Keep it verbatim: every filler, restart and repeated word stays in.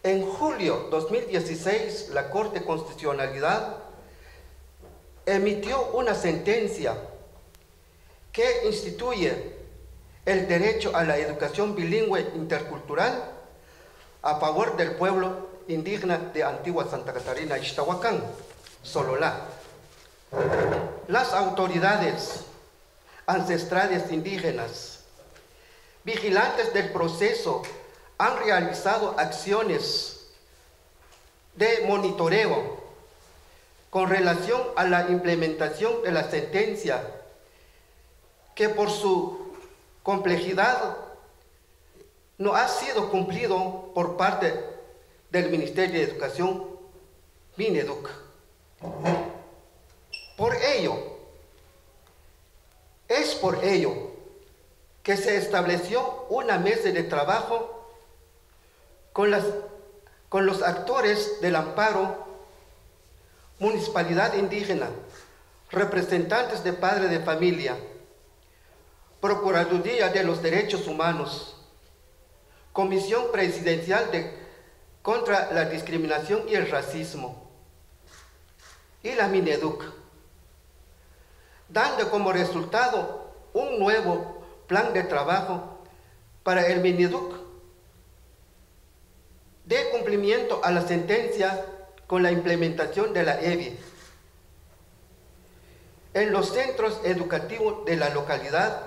En julio de dos mil dieciséis, la Corte de Constitucionalidad emitió una sentencia que instituye el derecho a la educación bilingüe intercultural a favor del pueblo indígena de Antigua Santa Catarina, Ixtahuacán, Sololá. Las autoridades ancestrales indígenas, vigilantes del proceso, han realizado acciones de monitoreo con relación a la implementación de la sentencia, que por su complejidad no ha sido cumplido por parte del Ministerio de Educación, Mineduc. Por ello, es por ello que se estableció una mesa de trabajo con, las, con los actores del amparo, municipalidad indígena, representantes de padres de familia, Procuraduría de los Derechos Humanos, Comisión Presidencial de, contra la Discriminación y el Racismo, y la Mineduc, dando como resultado un nuevo plan de trabajo para el Mineduc de cumplimiento a la sentencia con la implementación de la E B I en los centros educativos de la localidad